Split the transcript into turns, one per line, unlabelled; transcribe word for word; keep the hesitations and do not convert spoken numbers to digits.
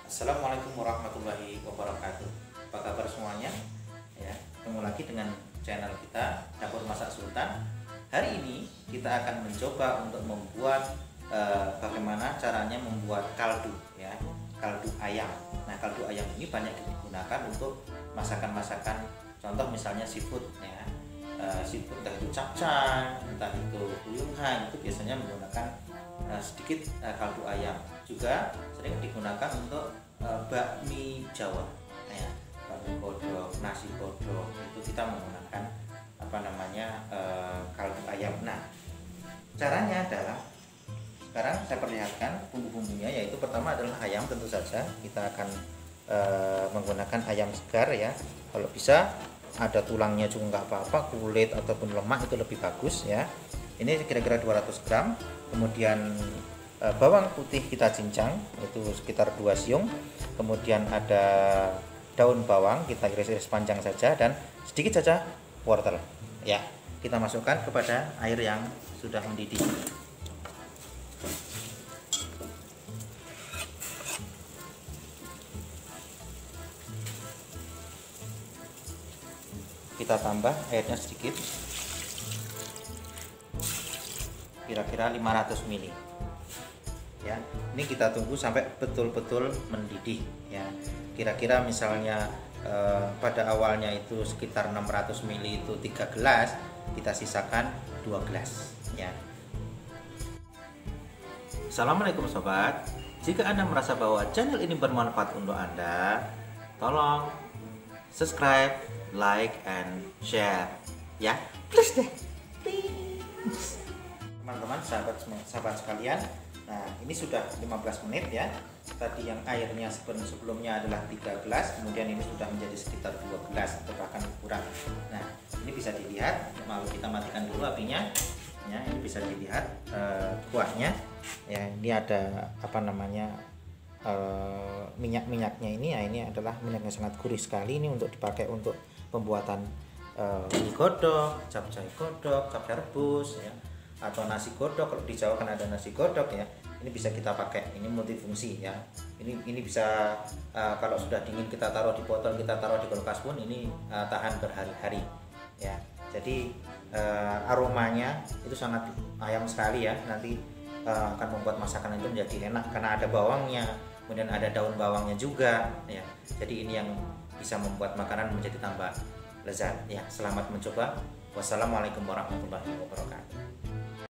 Assalamualaikum warahmatullahi wabarakatuh. Apa kabar semuanya? Ya, ketemu lagi dengan channel kita Dapur Masak Sultan. Hari ini kita akan mencoba untuk membuat eh, bagaimana caranya membuat kaldu, ya, kaldu ayam. Nah, kaldu ayam ini banyak digunakan untuk masakan-masakan, contoh misalnya seafood, ya, eh, seafood entah itu capcay, entah itu buyuhan, itu biasanya menggunakan eh, sedikit eh, kaldu ayam. Juga sering digunakan untuk uh, bakmi Jawa, ya, bakmi kodok, nasi kodok, itu kita menggunakan apa namanya uh, kaldu ayam. Nah, caranya adalah sekarang saya perlihatkan bumbu-bumbunya, yaitu pertama adalah ayam. Tentu saja kita akan uh, menggunakan ayam segar, ya. Kalau bisa ada tulangnya juga nggak apa-apa, kulit ataupun lemak itu lebih bagus, ya. Ini kira-kira dua ratus gram. Kemudian bawang putih kita cincang itu sekitar dua siung, kemudian ada daun bawang kita iris-iris panjang saja, dan sedikit saja wortel, ya. Kita masukkan kepada air yang sudah mendidih. Kita tambah airnya sedikit, kira-kira lima ratus mililiter. Ya, ini kita tunggu sampai betul-betul mendidih, ya. Kira-kira misalnya eh, pada awalnya itu sekitar enam ratus mililiter itu tiga gelas, kita sisakan dua gelas, ya. Assalamualaikum sobat. Jika Anda merasa bahwa channel ini bermanfaat untuk Anda, tolong subscribe, like, and share, ya. Please deh. Please. Teman-teman, sahabat sahabat sekalian, nah, ini sudah lima belas menit, ya. Tadi yang airnya sebelum-sebelumnya adalah tiga gelas, kemudian ini sudah menjadi sekitar dua gelas atau bahkan kurang. Nah, ini bisa dilihat, mau kita matikan dulu apinya, ya. Ini bisa dilihat uh, kuahnya, ya. Ini ada apa namanya uh, minyak-minyaknya ini, ya. Ini adalah minyaknya sangat gurih sekali. Ini untuk dipakai untuk pembuatan uh, mie godok, capcay godok, capcay rebus, ya, atau nasi godok. Kalau di Jawa kan ada nasi godok, ya. Ini bisa kita pakai, ini multifungsi, ya. Ini ini bisa uh, kalau sudah dingin kita taruh di botol, kita taruh di kulkas pun ini uh, tahan berhari-hari, ya. Jadi uh, aromanya itu sangat ayam sekali, ya. Nanti uh, akan membuat masakan itu menjadi enak karena ada bawangnya, kemudian ada daun bawangnya juga, ya. Jadi ini yang bisa membuat makanan menjadi tambah lezat, ya. Selamat mencoba. Wassalamualaikum warahmatullahi wabarakatuh.